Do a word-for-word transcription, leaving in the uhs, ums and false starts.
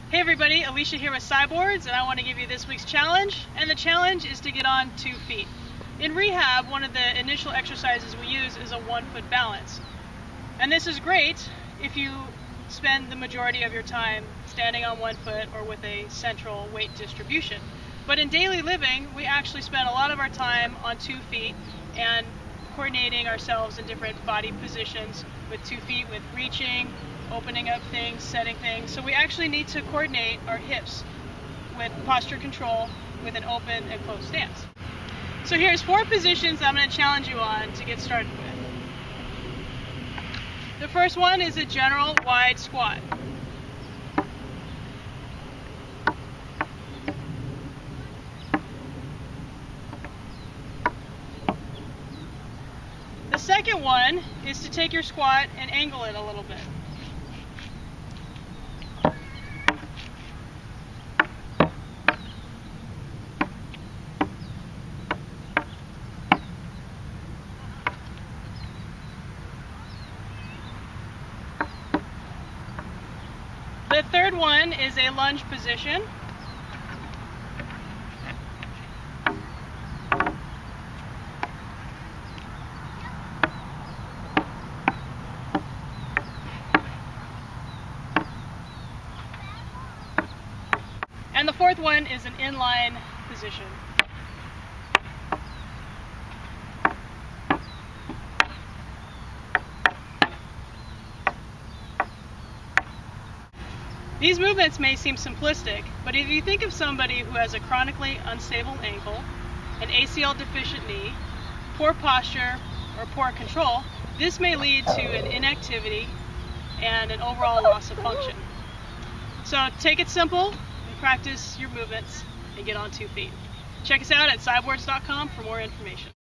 Hey everybody, Elysia here with Cyboards, and I want to give you this week's challenge. And the challenge is to get on two feet. In rehab, one of the initial exercises we use is a one foot balance. And this is great if you spend the majority of your time standing on one foot or with a central weight distribution. But in daily living, we actually spend a lot of our time on two feet and coordinating ourselves in different body positions with two feet, with reaching, opening up things, setting things. So we actually need to coordinate our hips with posture control with an open and closed stance. So here's four positions I'm going to challenge you on to get started with. The first one is a general wide squat. The second one is to take your squat and angle it a little bit. The third one is a lunge position. And the fourth one is an inline position. These movements may seem simplistic, but if you think of somebody who has a chronically unstable ankle, an A C L deficient knee, poor posture, or poor control, this may lead to an inactivity and an overall loss of function. So take it simple and practice your movements and get on two feet. Check us out at cyboards dot com for more information.